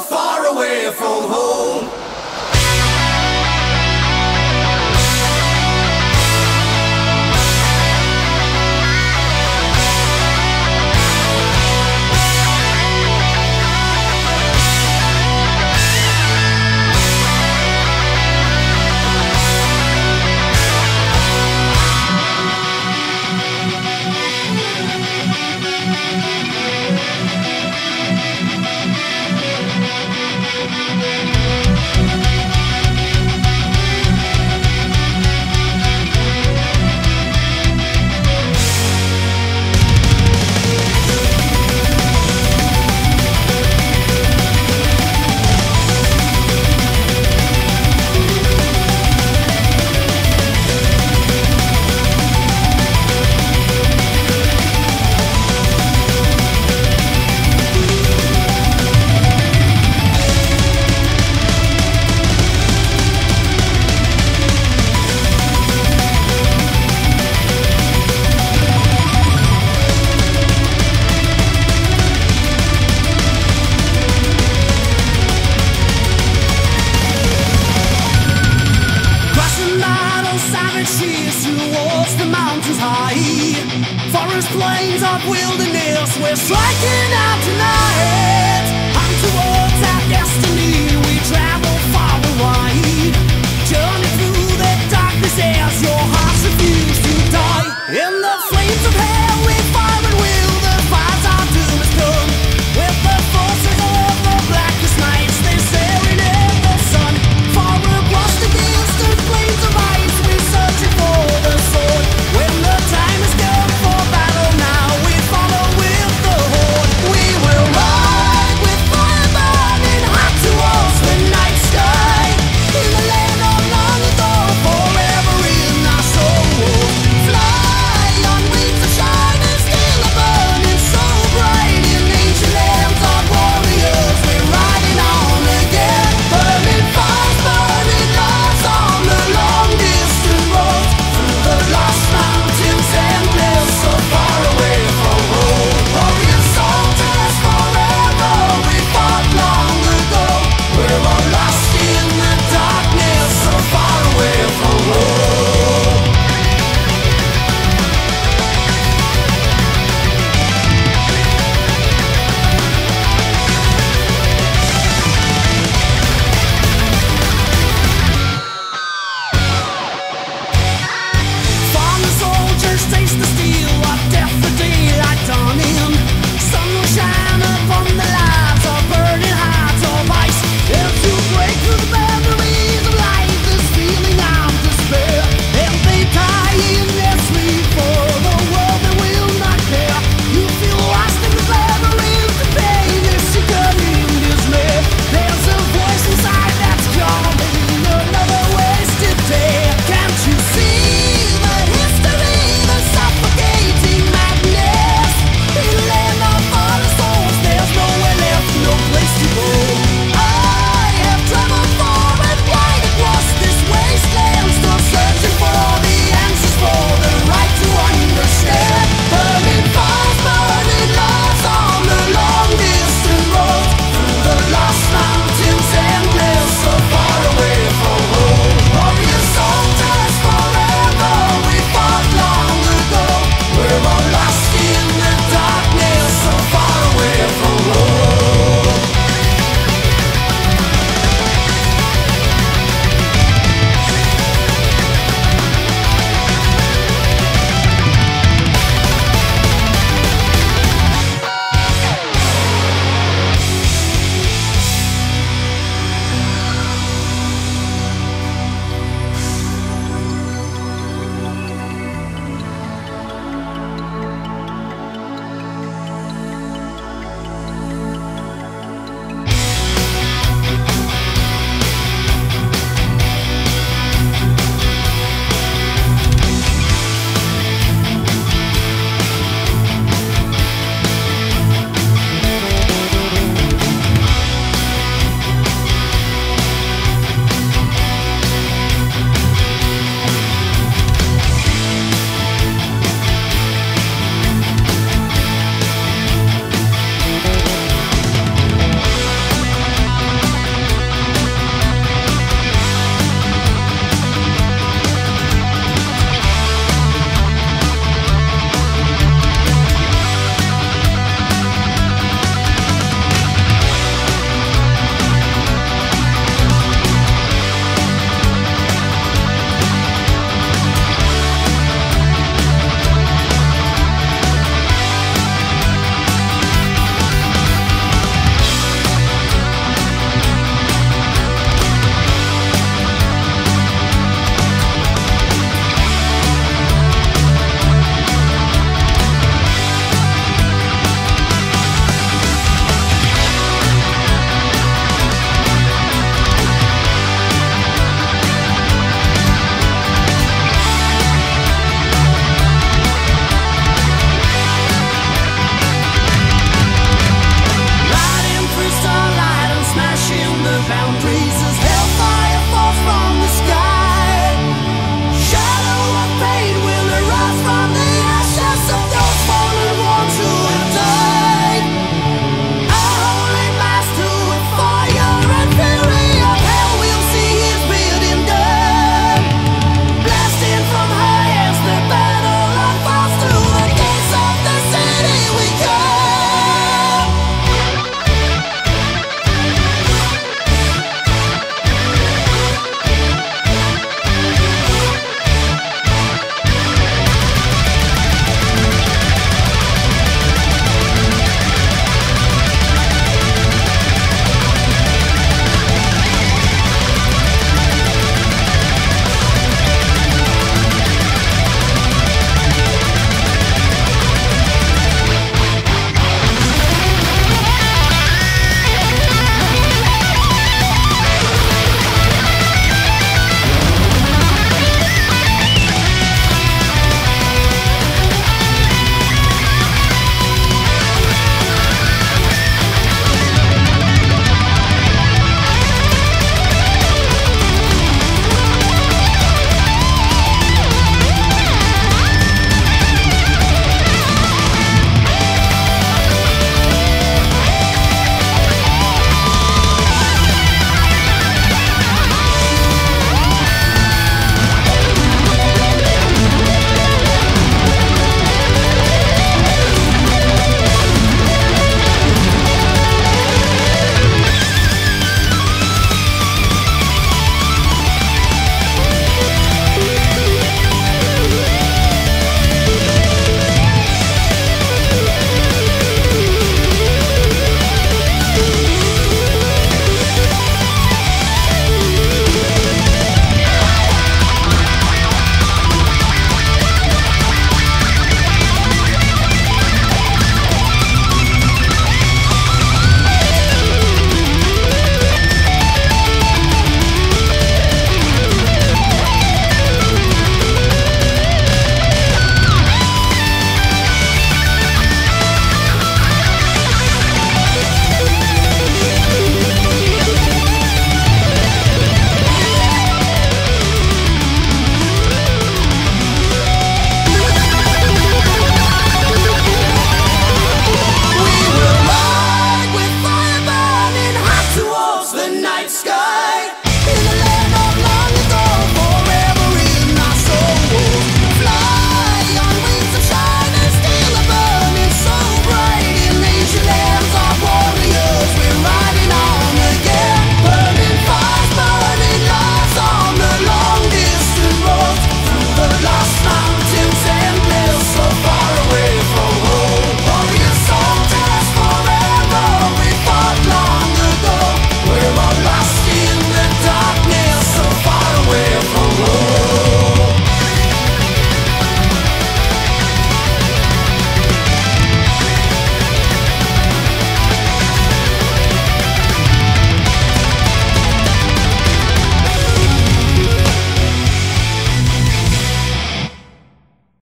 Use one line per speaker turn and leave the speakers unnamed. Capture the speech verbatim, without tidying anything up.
far away from home. Towards the mountains high, forest plains of wilderness, we're striking out tonight. And towards our destiny we travel far and wide, journey through the darkness as your hearts refuse to die. In the flames of hell we fire and will, the fires our doom is done. With the forces of the blackest nights, they staring at the sun. Far across the distant plains of ice, we're searching for the sword. When the time has come for battle now, we follow with the horde. We will ride with fire burning hot towards the night sky, in the land of long ago, forever in our soul. Fly on wings of shining steel, burning so bright in ancient lands of warriors. We're riding on again, burning fires, burning lives on the long distant roads, through the lost mountains endless, so far away from home. Warrior soldiers forever, we fought long ago. We're all lost in the darkness, so far away from home. Fallen soldiers taste the steel of death, the daylight dawning. Sun will shine